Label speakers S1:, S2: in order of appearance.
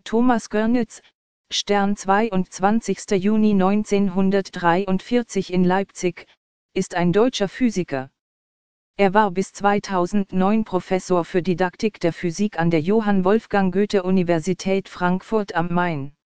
S1: Thomas Görnitz, Stern 22. Juni 1943 in Leipzig, ist ein deutscher Physiker. Er war bis 2009 Professor für Didaktik der Physik an der Johann Wolfgang Goethe-Universität Frankfurt am Main.